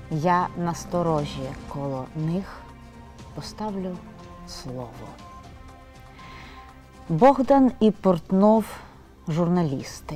Я насторожі коло них поставлю слово. Богдан і Портнов – журналісти.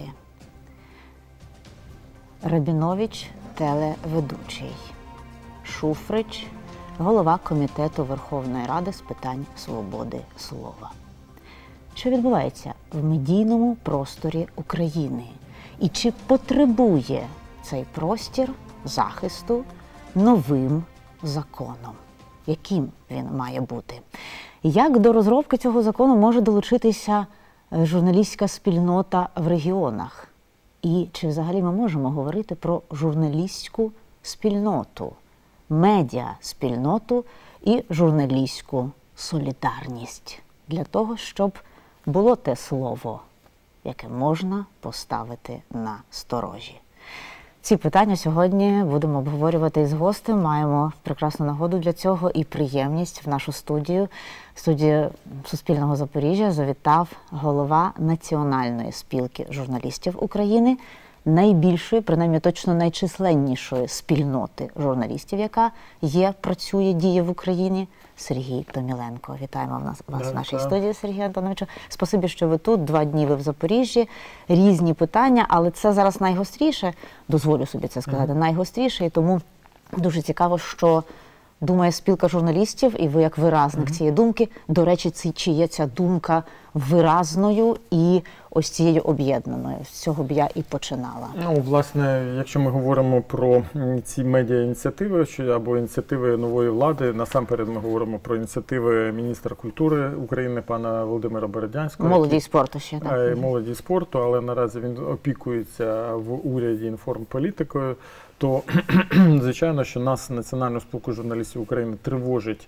Рабінович – телеведучий. Шуфрич – голова Комітету Верховної Ради з питань свободи слова. Що відбувається в медійному просторі України? І чи потребує цей простір захисту новим законом? Яким він має бути? Як до розробки цього закону може долучитися журналістська спільнота в регіонах? І чи взагалі ми можемо говорити про журналістську спільноту, медіа-спільноту і журналістську солідарність? Для того, щоб було те слово, яке можна поставити на сторожі. Ці питання сьогодні будемо обговорювати із гостем. Маємо прекрасну нагоду для цього і приємність в нашу студію. Студію Суспільного Запоріжжя завітав голова Національної спілки журналістів України, найбільшої, принаймні точно найчисленнішої спільноти журналістів, яка є, працює, діє в Україні, Сергій Томіленко. Вітаємо вас в нашій студії, Сергію Антоновичу. Спасибі, що ви тут. 2 дні ви в Запоріжжі. Різні питання, але це зараз найгостріше, дозволю собі це сказати, найгостріше. І тому дуже цікаво, що думає спілка журналістів, і ви як виразник цієї думки. До речі, чи є ця думка виразною і ось цією об'єднаною? З цього б я і починала. Ну, власне, якщо ми говоримо про ці медіа-ініціативи або ініціативи нової влади, насамперед ми говоримо про ініціативи міністра культури України пана Володимира Бородянського. Молоді і спорту ще, так? Молоді і спорту, але наразі він опікується в уряді інформполітикою. То, звичайно, що нас, Національну спілку журналістів України, тривожить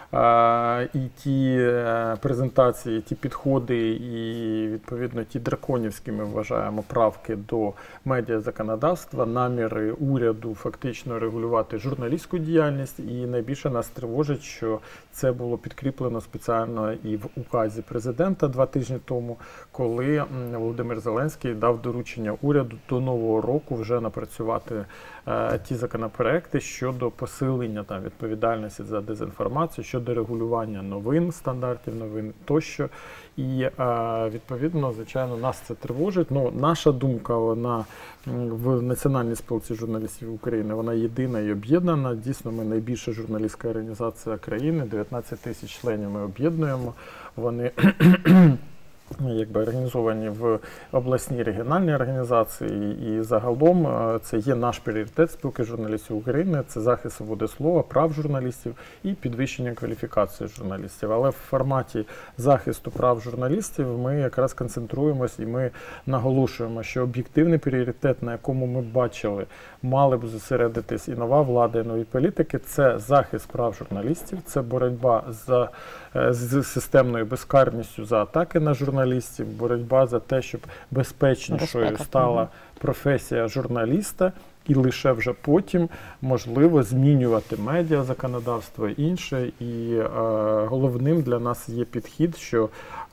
і ті презентації, ті підходи, і, відповідно, ті драконівські, ми вважаємо, правки до медіазаконодавства, наміри уряду фактично регулювати журналістську діяльність. І найбільше нас тривожить, що це було підкріплено спеціально і в указі президента 2 тижні тому, коли Володимир Зеленський дав доручення уряду до Нового року вже напрацювати ті законопроекти щодо посилення відповідальності за дезінформацію, щодо регулювання новин, стандартів новин тощо. І, відповідно, звичайно, нас це тривожить. Ну, наша думка, вона в Національній спілці журналістів України, вона єдина і об'єднана. Дійсно, ми найбільша журналістська організація країни, 19 тисяч членів ми об'єднуємо. Вони організовані в обласній регіональній організації, і загалом це є наш пріоритет спілки журналістів України, це захист свободи слова, прав журналістів і підвищення кваліфікації журналістів. Але в форматі захисту прав журналістів ми якраз концентруємось і ми наголошуємо, що об'єктивний пріоритет, на якому ми бачили, мали б зосередитись і нова влада, і нові політики, це захист прав журналістів, це боротьба з системною безкарністю за атаки на журналістів, боротьба за те, щоб безпечнішою стала професія журналіста, і лише вже потім можливо змінювати медіа, законодавство і інше. І головним для нас є підхід, що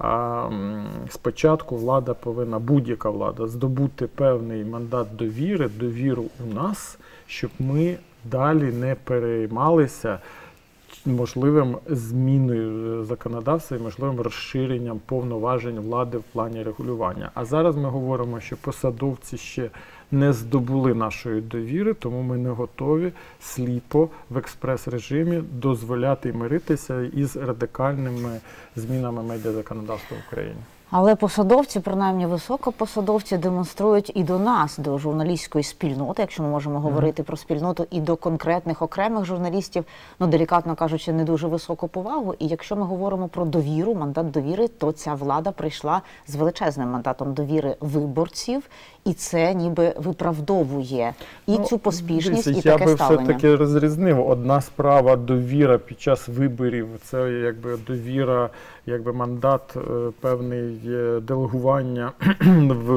спочатку влада повинна, будь-яка влада, здобути певний мандат довіри, довіру у нас, щоб ми далі не переймалися можливим зміною законодавства і можливим розширенням повноважень влади в плані регулювання. А зараз ми говоримо, що посадовці ще не здобули нашої довіри, тому ми не готові сліпо в експрес-режимі дозволяти і миритися із радикальними змінами медіазаконодавства в Україні. Але посадовці, принаймні високопосадовці, демонструють і до нас, до журналістської спільноти, якщо ми можемо говорити про спільноту, і до конкретних окремих журналістів, делікатно кажучи, не дуже високу повагу. І якщо ми говоримо про довіру, мандат довіри, то ця влада прийшла з величезним мандатом довіри виборців, і це ніби виправдовує і цю поспішність, і таке ставлення. Я би все-таки розрізнив. Одна справа – довіра під час виборів, це довіра, мандат, певний делегування в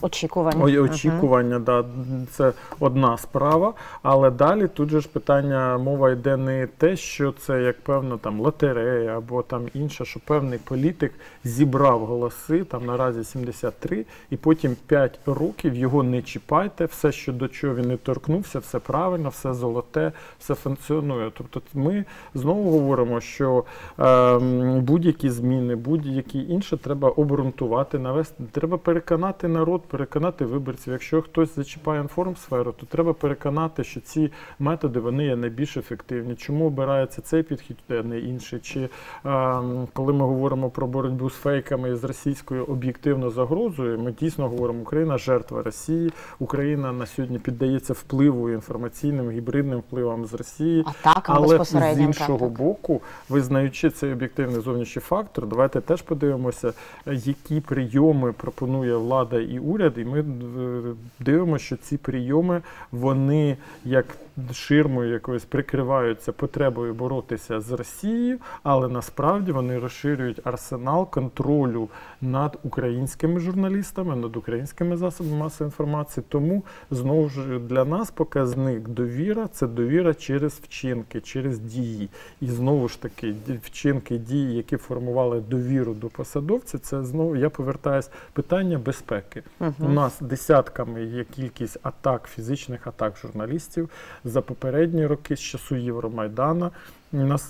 Очікування. Очікування, да, це одна справа, але далі тут же ж питання, мова йде не те, що це як певно там лотерея або там інше, що певний політик зібрав голоси, там наразі 73, і потім 5 років його не чіпайте, все, що до чого він не торкнувся, все правильно, все золоте, все функціонує. Тобто ми знову говоримо, що будь-які зміни, будь-які інші треба обґрунтувати, навести, треба переконати народ, переконати виборців. Якщо хтось зачіпає інформсферу, то треба переконати, що ці методи, вони є найбільш ефективні. Чому обирається цей підхід, а не інший? Чи коли ми говоримо про боротьбу з фейками і з російською об'єктивно загрозою, ми дійсно говоримо, Україна жертва Росії, Україна на сьогодні піддається впливу інформаційним, гібридним впливам з Росії, але з іншого боку, визнаючи цей об'єктивний зовнішній фактор, давайте теж подивимося, які прийоми пропонує влада і уряд, і ми дивимося, що ці прийоми, вони як ширмою якоюсь прикриваються потребою боротися з Росією, але насправді вони розширюють арсенал контролю над українськими журналістами, над українськими засобами масової інформації. Тому, знову ж, для нас показник довіра – це довіра через вчинки, через дії. І знову ж таки, вчинки, дії, які формували довіру до посадовців, це знову, я повертаюсь, питання безпеки. У нас десятками є кількість атак, фізичних атак журналістів. За попередні роки, з часу Євромайдану, у нас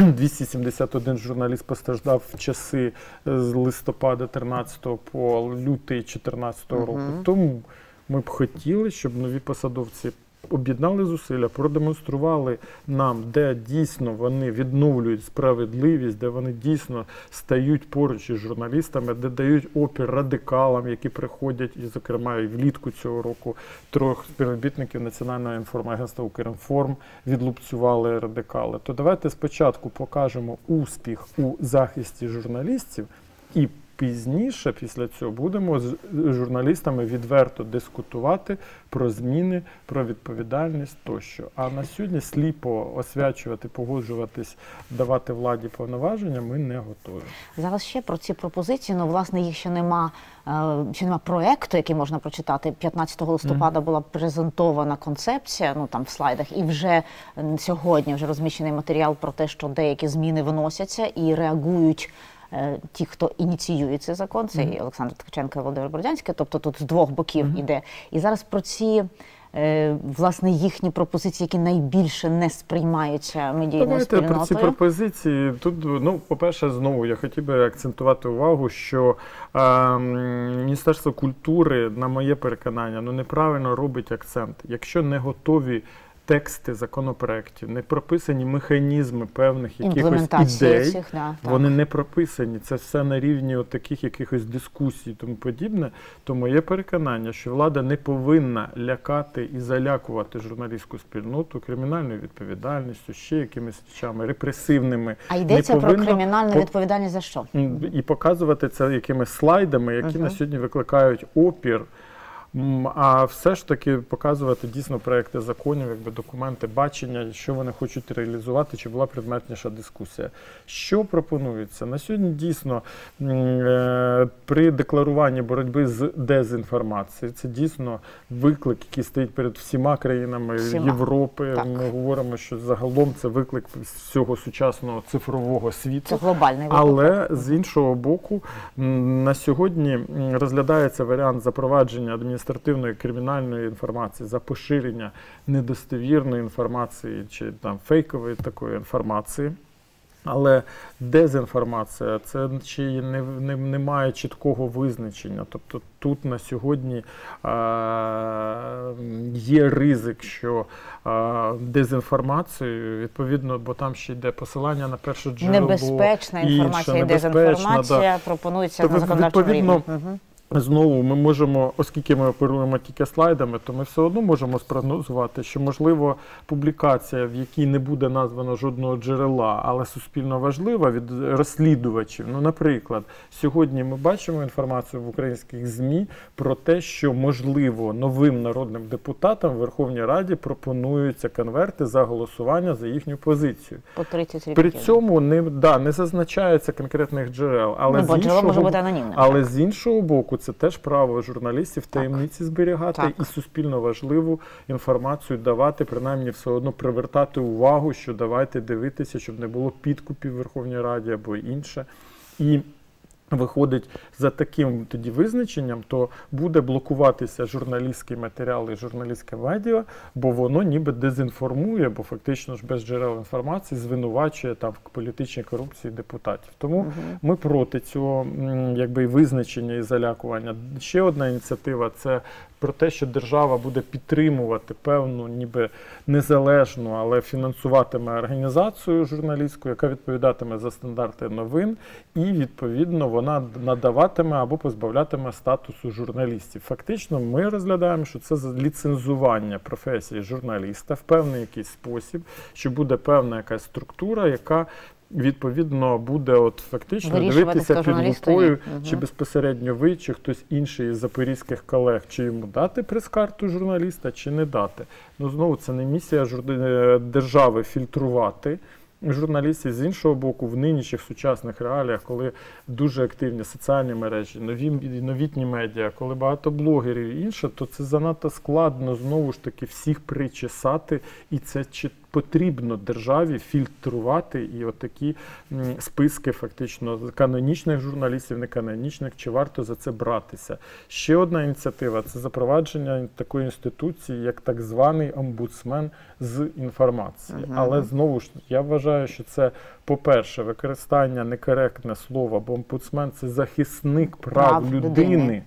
271 журналіст постраждав в часи з листопада 13 по лютий 14 року. Тому ми б хотіли, щоб нові посадовці об'єднали зусилля, продемонстрували нам, де дійсно вони відновлюють справедливість, де вони дійсно стають поруч із журналістами, де дають опір радикалам, які приходять, і, зокрема, і влітку цього року 3 співробітників Національного інформагентства «Укрінформ» відлупцювали радикали. То давайте спочатку покажемо успіх у захисті журналістів і пізніше, після цього, будемо з журналістами відверто дискутувати про зміни, про відповідальність тощо. А на сьогодні сліпо освячувати, погоджуватись, давати владі повноваження ми не готові. Зараз ще про ці пропозиції, ну, власне, їх ще нема проєкту, який можна прочитати. 15 листопада була презентована концепція, ну, там в слайдах, і вже сьогодні вже розміщений матеріал про те, що деякі зміни вносяться і реагують ті, хто ініціює цей закон, це і Олександр Ткаченко і Володимир Бородянський, тобто тут з двох боків іде. І зараз про ці, власне, їхні пропозиції, які найбільше не сприймаються медійною спільнотою. Давайте про ці пропозиції. Тут, ну, по-перше, знову я хотів би акцентувати увагу, що Міністерство культури, на моє переконання, ну, неправильно робить акцент. Якщо не готові тексти законопроєктів, не прописані механізми певних якихось ідей, вони не прописані, це все на рівні таких якихось дискусій і тому подібне, то моє переконання, що влада не повинна лякати і залякувати журналістську спільноту кримінальною відповідальністю, ще якимись речами репресивними. А йдеться про кримінальну відповідальність за що? І показувати це якимись слайдами, які на сьогодні викликають опір. А все ж таки показувати дійсно проекти законів, якби документи бачення, що вони хочуть реалізувати, чи була предметніша дискусія. Що пропонується? На сьогодні дійсно при декларуванні боротьби з дезінформацією, це дійсно виклик, який стоїть перед всіма країнами Європи. Так. Ми говоримо, що загалом це виклик всього сучасного цифрового світу. Це глобальний виклик. Але з іншого боку, на сьогодні розглядається варіант запровадження адміністративної кримінальної інформації за поширення недостовірної інформації чи там фейкової такої інформації. Але дезінформація, це чи не має чіткого визначення. Тобто тут на сьогодні є ризик, що дезінформацією, відповідно, бо там ще йде посилання на перше джерело. Небезпечна інформація і дезінформація пропонується на законодавчому рівні. Знову ми можемо, оскільки ми оперуємо тільки слайдами, то ми все одно можемо спрогнозувати, що, можливо, публікація, в якій не буде названо жодного джерела, але суспільно важлива від розслідувачів. Ну, наприклад, сьогодні ми бачимо інформацію в українських ЗМІ про те, що, можливо, новим народним депутатам в Верховній Раді пропонуються конверти за голосування за їхню позицію. По 30 При цьому не зазначається конкретних джерел, але, джерело може бути анонімним. Але з іншого боку, боку, це теж право журналістів таємниці зберігати і суспільно важливу інформацію давати, принаймні все одно привертати увагу, що давайте дивитися, щоб не було підкупів в Верховній Раді або інше. І виходить, за таким тоді визначенням, то буде блокуватися журналістський матеріал і журналістське медіа, бо воно ніби дезінформує, бо фактично ж без джерел інформації звинувачує там в політичній корупції депутатів. Тому ми проти цього якби визначення і залякування. Ще одна ініціатива – це про те, що держава буде підтримувати певну, ніби незалежну, але фінансуватиме організацію журналістську, яка відповідатиме за стандарти новин, і, відповідно, вона надаватиме або позбавлятиме статусу журналістів. Фактично, ми розглядаємо, що це ліцензування професії журналіста в певний якийсь спосіб, що буде певна якась структура, яка відповідно буде от фактично дивитися під лупою, чи безпосередньо ви, чи хтось інший із запорізьких колег, чи йому дати прес-карту журналіста, чи не дати. Ну, знову, це не місія держави фільтрувати журналістів. З іншого боку, в нинішніх сучасних реаліях, коли дуже активні соціальні мережі, новітні медіа, коли багато блогерів і інше, то це занадто складно, знову ж таки, всіх причесати, і це потрібно державі фільтрувати і отакі списки фактично канонічних журналістів, неканонічних, чи варто за це братися. Ще одна ініціатива – це запровадження такої інституції, як так званий омбудсмен з інформації. Але знову ж, я вважаю, що це, по-перше, використання некоректне слова, бо омбудсмен – це захисник прав людини.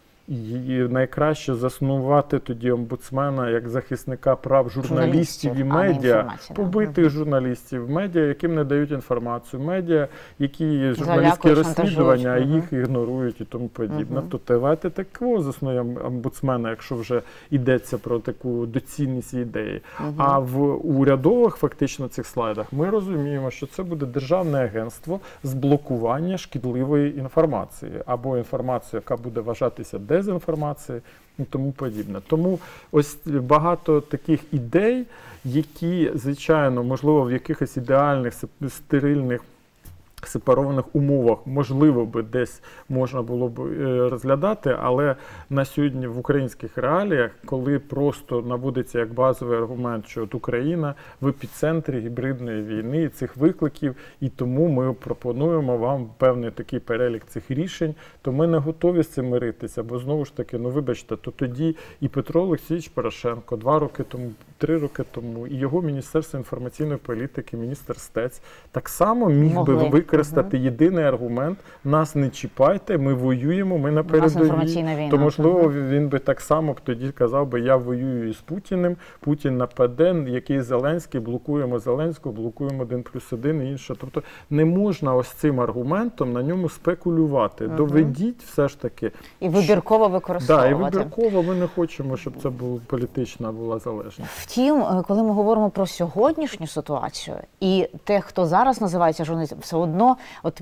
І найкраще заснувати тоді омбудсмена як захисника прав журналістів і медіа, побитих журналістів, медіа, яким не дають інформацію, медіа, які журналістські розслідування, а їх ігнорують і тому подібне. То давайте такого заснуємо омбудсмена, якщо вже йдеться про таку доцільність ідеї. А в урядових фактично цих слайдах ми розуміємо, що це буде державне агентство з блокування шкідливої інформації або інформації, яка буде вважатися дезінформації і тому подібне. Тому ось багато таких ідей, які, звичайно, можливо, в якихось ідеальних, стерильних, сепарованих умовах, можливо, би десь можна було б розглядати, але на сьогодні в українських реаліях, коли просто наводиться як базовий аргумент, що от Україна в епіцентрі гібридної війни і цих викликів, і тому ми пропонуємо вам певний такий перелік цих рішень, то ми не готові з цим миритися, бо знову ж таки, ну вибачте, то тоді і Петро Олексійович Порошенко 2 роки тому, 3 роки тому, і його Міністерство інформаційної політики, міністр Стець, так само міг би використати єдиний аргумент: нас не чіпайте, ми воюємо, ми на передовій. То, можливо, він би так само б тоді казав би: я воюю із Путіним, Путін нападе, який Зеленський, блокуємо Зеленського, блокуємо 1+1 і інше. Тобто не можна ось цим аргументом на ньому спекулювати. Доведіть все ж таки. І вибірково використовувати. Так, і вибірково ми не хочемо, щоб це політична була залежність. Втім, коли ми говоримо про сьогоднішню ситуацію, і те, хто зараз називається журналістом, все одно, от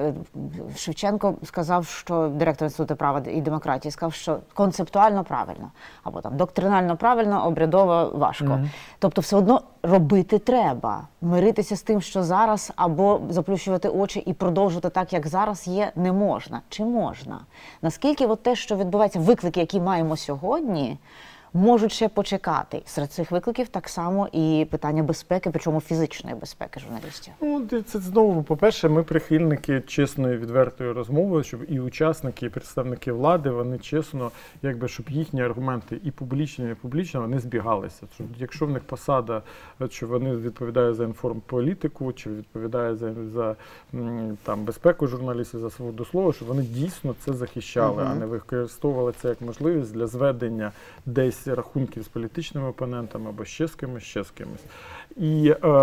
Шевченко сказав, що директор Інституту права і демократії сказав, що концептуально правильно, або там доктринально правильно, обрядово важко. Тобто все одно робити треба. Миритися з тим, що зараз, або заплющувати очі і продовжувати так, як зараз є, не можна. Чи можна? Наскільки от те, що відбувається, виклики, які маємо сьогодні, можуть ще почекати? Серед цих викликів так само і питання безпеки, причому фізичної безпеки журналістів. Ну, це знову, по-перше, ми прихильники чесної, відвертої розмови, щоб і учасники, і представники влади, вони чесно, якби, щоб їхні аргументи і публічні, і непублічні, вони збігалися. Якщо в них посада, що вони відповідають за інформполітику, чи відповідають за там, безпеку журналістів, за свободу слова, щоб вони дійсно це захищали, а не використовували це як можливість для зведення десь рахунків з політичними опонентами або ще з кимось. І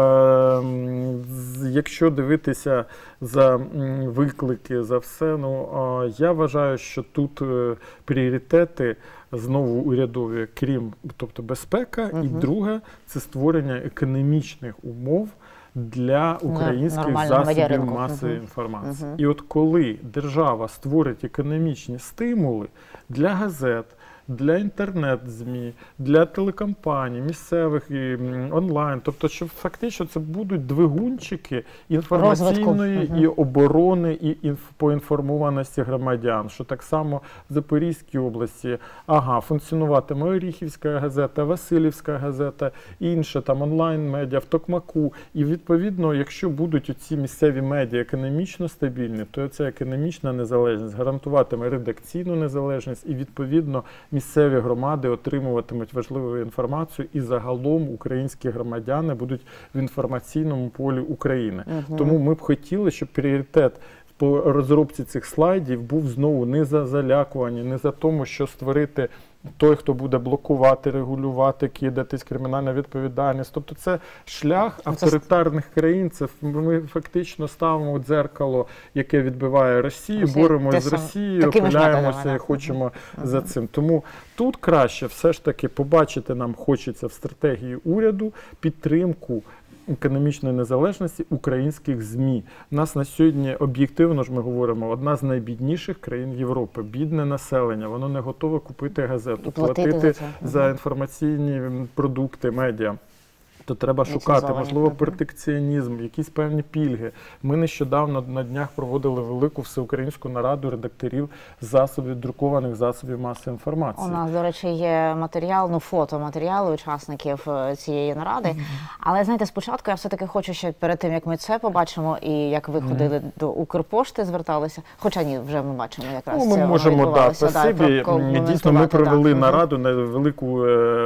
якщо дивитися за виклики, за все, ну, я вважаю, що тут пріоритети знову урядові, крім, тобто безпека, і друге – це створення економічних умов для українських засобів масової інформації. І от коли держава створить економічні стимули для газет, для інтернет-ЗМІ, для телекомпаній, місцевих і онлайн. Тобто, що фактично це будуть двигунчики інформаційної і оборони, і поінформованості громадян. Що так само в Запорізькій області, функціонуватиме Оріхівська газета, Василівська газета, інша там онлайн-медіа в Токмаку. І відповідно, якщо будуть оці місцеві медіа економічно стабільні, то ця економічна незалежність гарантуватиме редакційну незалежність і відповідно місцеві громади отримуватимуть важливу інформацію і загалом українські громадяни будуть в інформаційному полі України. Тому ми б хотіли, щоб пріоритет по розробці цих слайдів був знову не за залякування, не за тому, що створити той, хто буде блокувати, регулювати, кидатись, кримінальна відповідальність. Тобто це шлях авторитарних країн, це ми фактично ставимо дзеркало, яке відбиває Росію, боремося з Росією, опиляємося і хочемо за цим. Тому тут краще все ж таки побачити нам хочеться в стратегії уряду підтримку економічної незалежності українських ЗМІ. У нас на сьогодні, об'єктивно ж ми говоримо, одна з найбідніших країн Європи. Бідне населення, воно не готове купити газету, платити за інформаційні продукти, медіа. То треба шукати, можливо, протекціонізм, якісь певні пільги. Ми нещодавно на днях проводили велику всеукраїнську нараду редакторів друкованих засобів масової інформації. У нас, до речі, є матеріал, фотоматеріали учасників цієї наради. Але, знаєте, спочатку я все-таки хочу ще перед тим, як ми це побачимо, і як ви ходили до Укрпошти, зверталися, хоча ні, вже ми бачимо якраз ми можемо, спасибі. Дійсно, ми провели нараду на велику,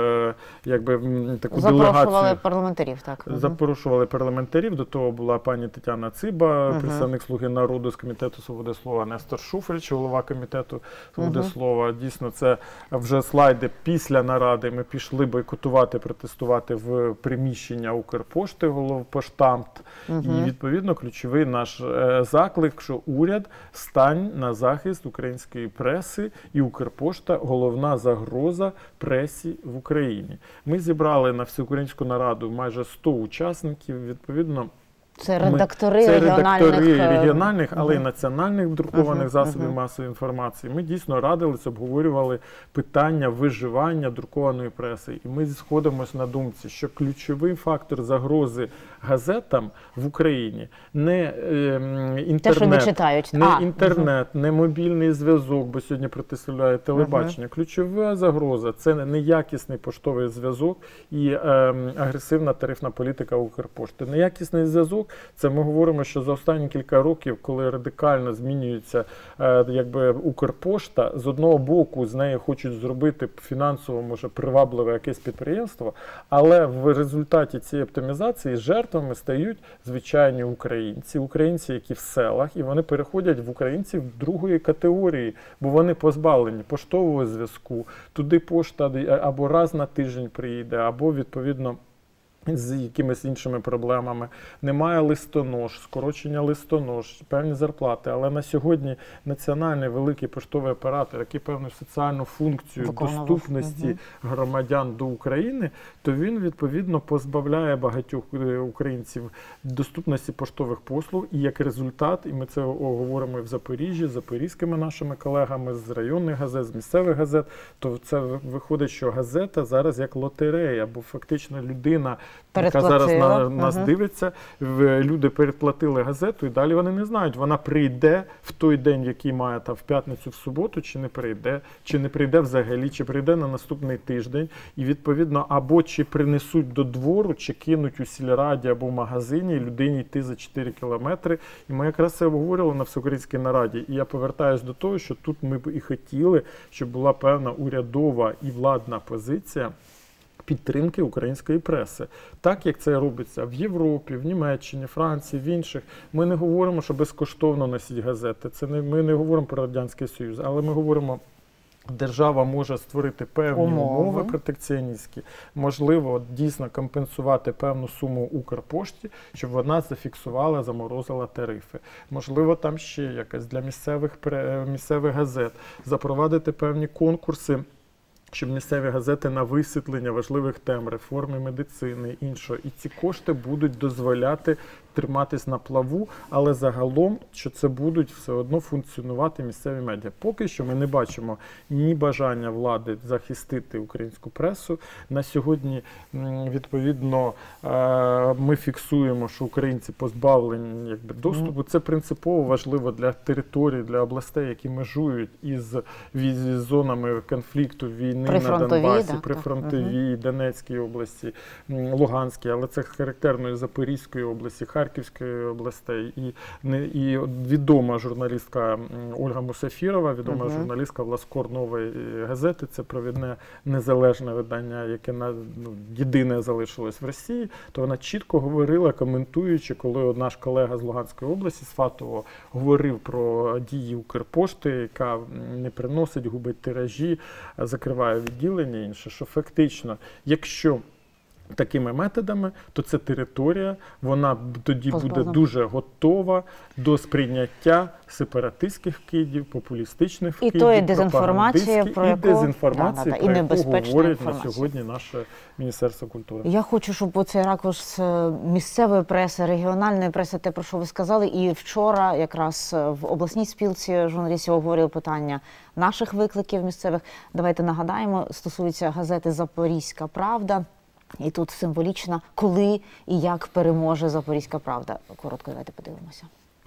таку делегацію. Парламентарів, так. Запрошували парламентарів, до того була пані Тетяна Циба, представник «Слуги народу» з Комітету свободи слова, Нестор Шуфрич, голова Комітету свободи слова. Дійсно, це вже слайди після наради. Ми пішли бойкотувати, протестувати в приміщення Укрпошти, головпоштамт. І, відповідно, ключовий наш заклик, що уряд стань на захист української преси і Укрпошта – головна загроза пресі в Україні. Ми зібрали на всеукраїнську нараду майже 100 учасників, відповідно. Це редактори регіональних, але й національних друкованих засобів масової інформації. Ми дійсно радилися, обговорювали питання виживання друкованої преси. І ми сходимося на думці, що ключовий фактор загрози газетам в Україні не інтернет, не мобільний зв'язок, бо сьогодні протиставляє телебачення. Ключова загроза – це неякісний поштовий зв'язок і агресивна тарифна політика Укрпошти. Неякісний зв'язок – це ми говоримо, що за останні кілька років, коли радикально змінюється Укрпошта, з одного боку з неї хочуть зробити фінансово, може, привабливе якесь підприємство, але в результаті цієї оптимізації жертвами стають звичайні українці, які в селах, і вони переходять в українців другої категорії, бо вони позбавлені поштового зв'язку, туди пошта або раз на тиждень приїде, або, відповідно, з якимись іншими проблемами. Немає листонож, скорочення листонож, певні зарплати. Але на сьогодні національний великий поштовий оператор, який певну соціальну функцію доступності громадян до України, то він, відповідно, позбавляє багатьох українців доступності поштових послуг. І як результат, і ми це говоримо і в Запоріжжі, з запорізькими нашими колегами, з районних газет, з місцевих газет, то це виходить, що газета зараз як лотерея, бо фактично людина, яка зараз нас дивиться, люди передплатили газету, і далі вони не знають, вона прийде в той день, який має в п'ятницю, в суботу, чи не прийде взагалі, чи прийде на наступний тиждень. І, відповідно, або чи принесуть до двору, чи кинуть у сільраді або в магазині, і людині йти за 4 кілометри. І ми якраз це обговорювали на всеукраїнській нараді. І я повертаюсь до того, що тут ми б і хотіли, щоб була певна урядова і владна позиція підтримки української преси. Так, як це робиться в Європі, в Німеччині, Франції, в інших. Ми не говоримо, що безкоштовно носіть газети. Ми не говоримо про Радянський Союз, але ми говоримо, держава може створити певні умови протекціоністські, можливо, дійсно компенсувати певну суму Укрпошті, щоб вона зафіксувала, заморозила тарифи. Можливо, там ще якась для місцевих газет запровадити певні конкурси, щоб місцеві газети на висвітлення важливих тем, реформи медицини, іншого. І ці кошти будуть дозволяти триматись на плаву, але загалом, що це будуть все одно функціонувати місцеві медіа. Поки що ми не бачимо ні бажання влади захистити українську пресу. На сьогодні, відповідно, ми фіксуємо, що українці позбавлені доступу. Це принципово важливо для територій, для областей, які межують із зонами конфлікту, війни на Донбасі, прифронтовій, Донецькій області, Луганській, але це характерно і Запорізької області, Харківської областей. І відома журналістка Ольга Мусафірова, відома журналістка Власкор Нової газети, це провідне незалежне видання, яке єдине залишилось в Росії, то вона чітко говорила, коментуючи, коли наш колега з Луганської області, Сфатово, говорив про дії Укрпошти, яка не приносить, губить тиражі, закриває відділення і інше, що фактично, якщо такими методами, то ця територія, вона тоді буде дуже готова до сприйняття сепаратистських вкидів, популістичних вкидів, і дезінформації, про яку говорить на сьогодні наше Міністерство культури. Я хочу, щоб оцей ракурс місцевої преси, регіональної преси, те, про що ви сказали, і вчора якраз в обласній спілці журналістів обговорили питання наших викликів місцевих. Давайте нагадаємо, стосується газети «Запорізька правда». І тут символічно, коли і як переможе «Запорізька правда». Коротко давайте подивимося.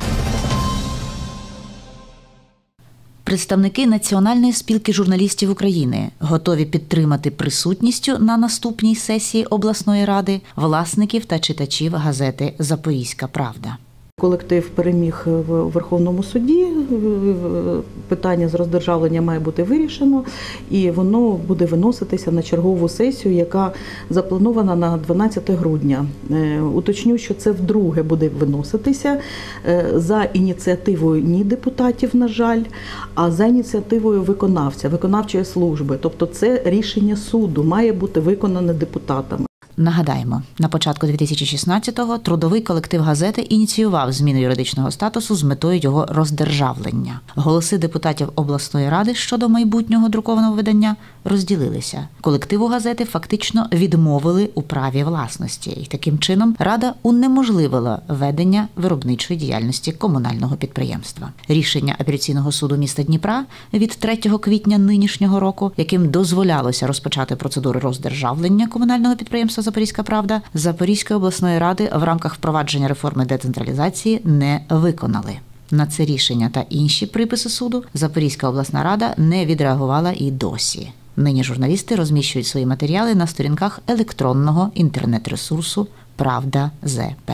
Представники Національної спілки журналістів України готові підтримати присутністю на наступній сесії обласної ради власників та читачів газети «Запорізька правда». Колектив переміг в Верховному суді, питання з роздержавлення має бути вирішено, і воно буде виноситися на чергову сесію, яка запланована на 12 грудня. Уточню, що це вдруге буде виноситися за ініціативою не депутатів, на жаль, а за ініціативою виконавця, виконавчої служби. Тобто це рішення суду має бути виконане депутатами. Нагадаємо, на початку 2016-го трудовий колектив газети ініціював зміну юридичного статусу з метою його роздержавлення. Голоси депутатів обласної ради щодо майбутнього друкованого видання розділилися. Колективу газети фактично відмовили у праві власності. І таким чином рада унеможливила ведення виробничої діяльності комунального підприємства. Рішення апеляційного суду міста Дніпра від 3 квітня нинішнього року, яким дозволялося розпочати процедуру роздержавлення комунального підприємства «Запорізька правда», Запорізької обласної ради в рамках впровадження реформи децентралізації не виконали. На це рішення та інші приписи суду Запорізька обласна рада не відреагувала і досі. Нині журналісти розміщують свої матеріали на сторінках електронного інтернет-ресурсу «Правда ЗП».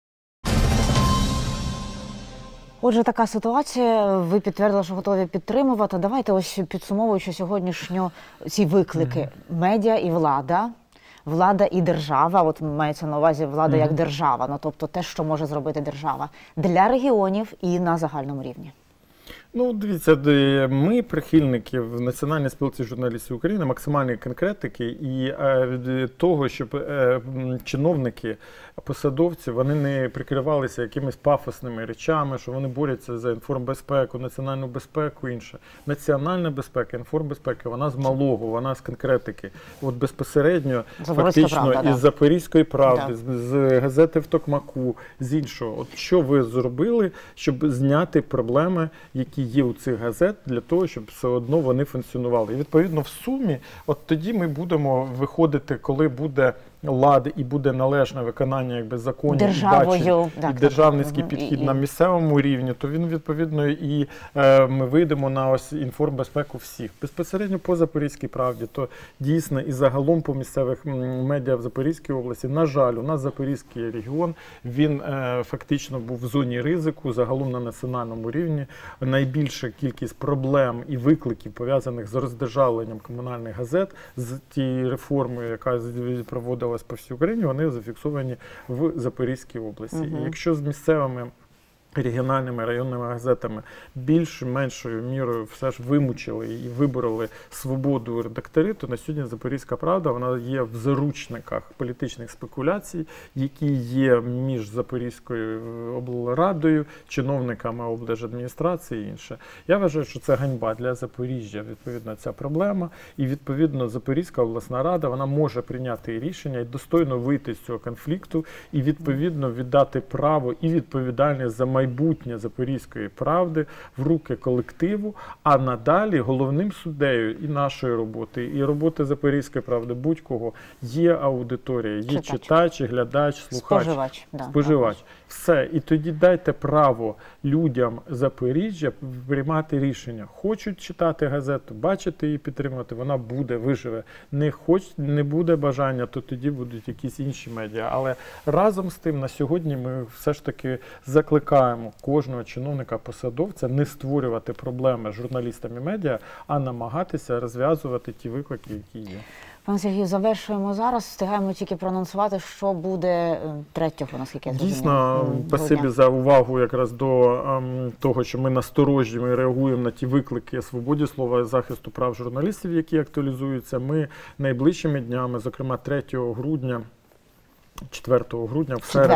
Отже, така ситуація. Ви підтвердили, що готові підтримувати. Давайте ось підсумовуючи сьогоднішньо ці виклики. Медіа і влада. Влада і держава, от мається на увазі влада як держава, ну тобто те, що може зробити держава для регіонів і на загальному рівні. Ну, дивіться, ми прихильники в Національній спілці журналістів України максимальної конкретики і від того, щоб чиновники, посадовці, вони не прикривалися якимись пафосними речами, що вони борються за інформбезпеку, національну безпеку і інше. Національна безпека, інформбезпека, вона з малого, вона з конкретики. От безпосередньо, фактично, із «Запорізької правди», з газети «В Токмаку», з іншого. От що ви зробили, щоб зняти проблеми, які є у цих газет, для того, щоб все одно вони функціонували. І відповідно в сумі, от тоді ми будемо виходити, коли буде лад і буде належне виконання законів і державницький підхід на місцевому рівні, то він відповідно і ми вийдемо на ось інформбезпеку всіх. Безпосередньо по «Запорізькій правді», то дійсно і загалом по місцевих медіа в Запорізькій області, на жаль, у нас Запорізький регіон, він фактично був в зоні ризику, загалом на національному рівні. Найбільша кількість проблем і викликів, пов'язаних з роздержавленням комунальних газет, з тією реформою, яка проводилась по всій Україні, вони зафіксовані в Запорізькій області. І якщо з місцевими регіональними, районними газетами більш-меншою мірою все ж вимучили і вибороли свободу редакторів, то на сьогодні «Запорізька правда» вона є в заручниках політичних спекуляцій, які є між Запорізькою облрадою, чиновниками облдержадміністрації і інше. Я вважаю, що це ганьба для Запоріжжя, відповідно, ця проблема. І, відповідно, Запорізька обласна рада, вона може прийняти рішення і достойно вийти з цього конфлікту і, відповідно, віддати право і відповідальність за майбутнє Запорізької правди в руки колективу, а надалі головним суддею і нашої роботи, і роботи Запорізької правди, будь-кого, є аудиторія, є читач, глядач, слухач, споживач. Все. І тоді дайте право людям Запоріжжя приймати рішення. Хочуть читати газету, бачити її, підтримувати, вона буде, виживе. Не буде бажання, то тоді будуть якісь інші медіа. Але разом з тим, на сьогодні ми все ж таки закликаємо кожного чиновника-посадовця не створювати проблеми журналістам і медіа, а намагатися розв'язувати ті виклики, які є. Пане Сергію, завершуємо зараз. Встигаємо тільки проанонсувати, що буде 3-го, наскільки я зрозуміла. Дійсно, спасибі за увагу якраз до того, що ми насторожі, ми реагуємо на ті виклики свободі слова і захисту прав журналістів, які актуалізуються. Ми найближчими днями, зокрема 3 грудня, 4 грудня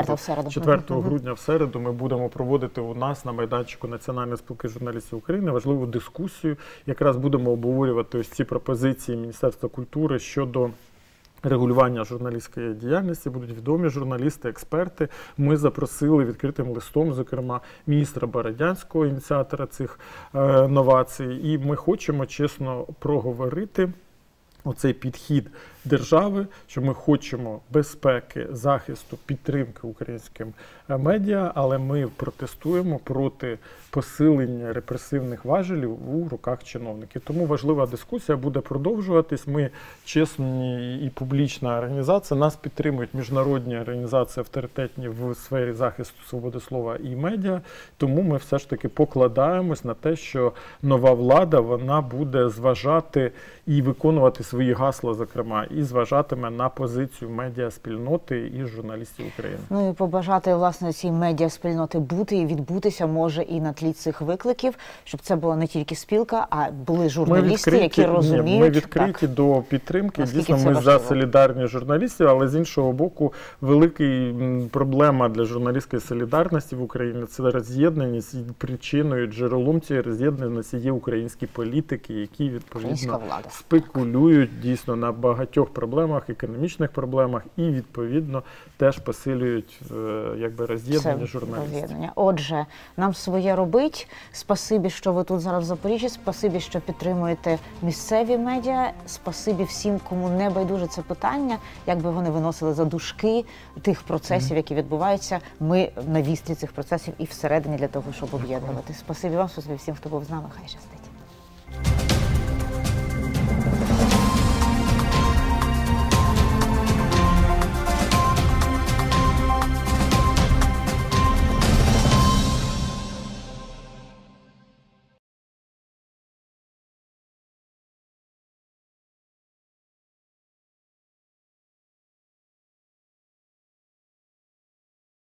в середу ми будемо проводити у нас на майданчику Національної спілки журналістів України важливу дискусію. Якраз будемо обговорювати ось ці пропозиції Міністерства культури щодо регулювання журналістської діяльності. Будуть відомі журналісти, експерти. Ми запросили відкритим листом, зокрема, міністра Бородянського, ініціатора цих новацій. І ми хочемо чесно проговорити оцей підхід держави, що ми хочемо безпеки, захисту, підтримки українським медіа, але ми протестуємо проти посилення репресивних важелів у руках чиновників. Тому важлива дискусія буде продовжуватись. Ми чесні і публічна організація, нас підтримують міжнародні організації авторитетні в сфері захисту свободи слова і медіа, тому ми все ж таки покладаємось на те, що нова влада, вона буде зважати і виконувати свої гасла, зокрема, і зважатиме на позицію медіаспільноти і журналістів України. Ну і побажати, власне, цій медіаспільноти бути і відбутися може і на тлі цих викликів, щоб це була не тільки спілка, а були журналісти, які розуміють. Ми відкриті до підтримки. Дійсно, ми за солідарність журналістів, але з іншого боку, велика проблема для журналістської солідарності в Україні – це роз'єднаність, і причиною, джерелом цієї роз'єднаності є українські політики, які, відповідно, спекулюють дійсно на багатьох проблемах, економічних проблемах і, відповідно, теж посилюють роз'єднання журналістів. Отже, нам своє робить. Спасибі, що ви тут зараз в Запоріжжі, спасибі, що підтримуєте місцеві медіа, спасибі всім, кому не байдуже це питання, якби вони виносили за дужки тих процесів, які відбуваються. Ми на вістрі цих процесів і всередині для того, щоб об'єднувати. Спасибі вам, спасибі всім, хто був з нами. Хай щастить.